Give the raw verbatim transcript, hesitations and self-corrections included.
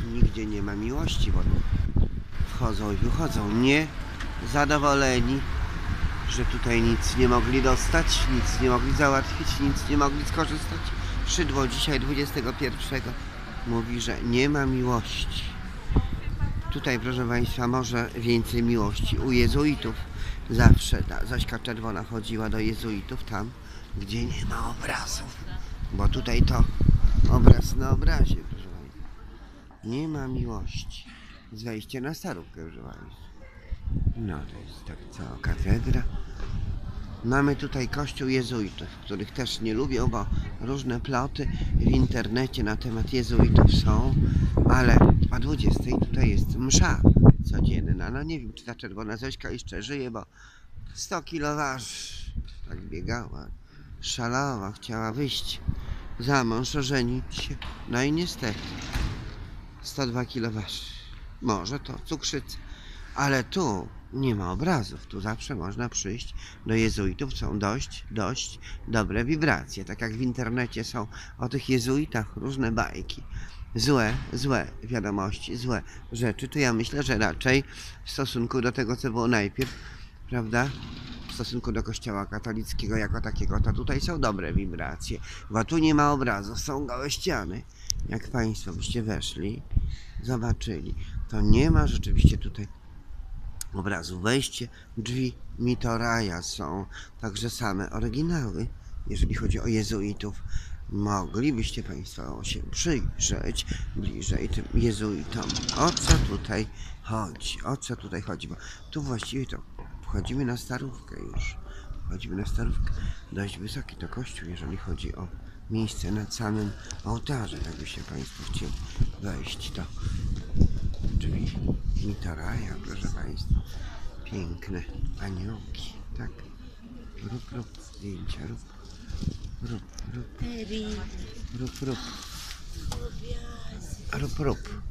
nigdzie nie ma miłości, bo wchodzą i wychodzą nie zadowoleni, że tutaj nic nie mogli dostać, nic nie mogli załatwić, nic nie mogli skorzystać. Szydło dzisiaj dwudziestego pierwszego mówi, że nie ma miłości. Tutaj, proszę Państwa, może więcej miłości u jezuitów. Zawsze ta Zośka Czerwona chodziła do jezuitów tam, gdzie nie ma obrazów. Bo tutaj to obraz na obrazie, proszę Państwa. Nie ma miłości. Z wejście na Starówkę, proszę Państwa. No, to jest tak cała katedra. Mamy tutaj kościół jezuitów, których też nie lubię, bo różne ploty w internecie na temat jezuitów są, ale o dwudziestej tutaj jest msza codzienna. No nie wiem, czy ta czerwona Zośka jeszcze żyje, bo sto kilo waży. Tak biegała, szalała, chciała wyjść za mąż, ożenić się. No i niestety sto dwa kilo waży. Może to cukrzyca, ale tu nie ma obrazów. Tu zawsze można przyjść do jezuitów. Są dość, dość dobre wibracje. Tak jak w internecie są o tych jezuitach różne bajki. Złe, złe wiadomości, złe rzeczy. To ja myślę, że raczej w stosunku do tego, co było najpierw, prawda? W stosunku do kościoła katolickiego jako takiego, to tutaj są dobre wibracje. Bo tu nie ma obrazów, są gołe ściany. Jak Państwo byście weszli, zobaczyli, to nie ma rzeczywiście tutaj obrazu. Wejście, drzwi Mitoraja są także same oryginały. Jeżeli chodzi o jezuitów, moglibyście Państwo się przyjrzeć bliżej tym jezuitom. O co tutaj chodzi? O co tutaj chodzi? Bo tu właściwie to wchodzimy na Starówkę już. Wchodzimy na Starówkę. Dość wysoki to kościół, jeżeli chodzi o miejsce nad samym ołtarzem. Jakbyście Państwo chcieli wejść, to drzwi Mitoraja, proszę Państwa. Piękne aniołki, tak? Rób, rób, zdjęcia, rób. Rób, rób. Rób, rób. Rób, rób.